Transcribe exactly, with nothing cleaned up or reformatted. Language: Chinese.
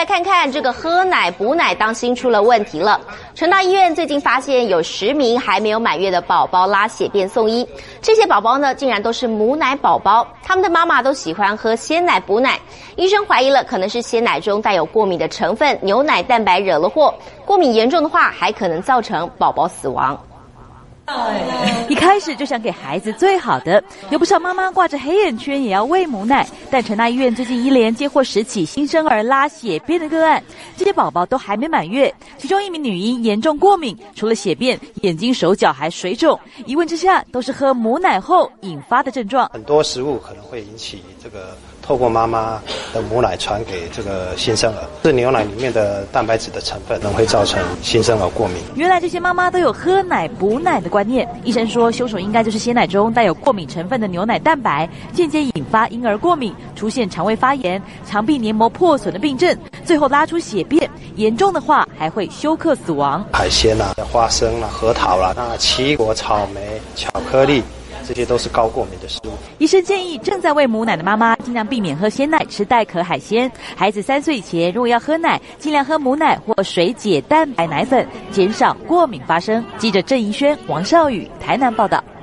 看看这个喝奶补奶当心出了问题了。成大医院最近发现有十名还没有满月的宝宝拉血便送医，这些宝宝呢竟然都是母奶宝宝，他们的妈妈都喜欢喝鲜奶补奶，医生怀疑了可能是鲜奶中带有过敏的成分，牛奶蛋白惹了祸，过敏严重的话还可能造成宝宝死亡。 一开始就想给孩子最好的，有不少妈妈挂着黑眼圈也要喂母奶。但成大医院最近一连接获十起新生儿拉血便的个案，这些宝宝都还没满月，其中一名女婴严重过敏，除了血便，眼睛、手脚还水肿。一问之下，都是喝母奶后引发的症状。 很多食物可能会引起这个透过妈妈的母奶传给这个新生儿，是牛奶里面的蛋白质的成分，可能会造成新生儿过敏。 原来这些妈妈都有喝奶补奶的观念，医生说凶手应该就是鲜奶中带有过敏成分的牛奶蛋白，间接引发婴儿过敏，出现肠胃发炎、肠壁黏膜破损的病症，最后拉出血便，严重的话还会休克死亡。 海鲜啊、花生啊、核桃啦、那奇异果、草莓、巧克力，这些都是高过敏的食物。 医生建议正在喂母奶的妈妈尽量避免喝鲜奶，吃带壳海鲜。孩子三岁以前如果要喝奶，尽量喝母奶或水解蛋白奶粉，减少过敏发生。记者郑怡轩、王少宇台南报道。